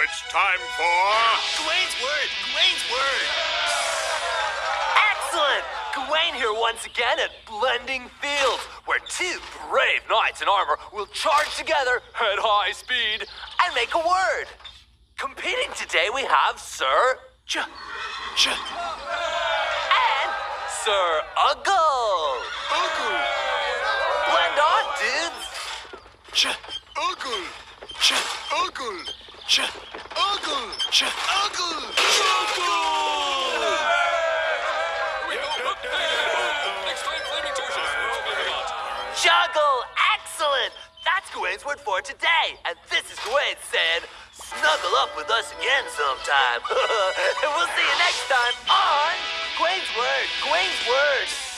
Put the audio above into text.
It's time for... Gawain's word! Gawain's word! Excellent! Gawain here once again at Blending Fields, where two brave knights in armor will charge together at high speed and make a word. Competing today we have Sir and Sir Uggle. Blend on, dudes. Juggle! Juggle! Excellent! That's Gawain's word for today. And this is Gawain saying, snuggle up with us again sometime. And we'll see you next time on Gawain's Word.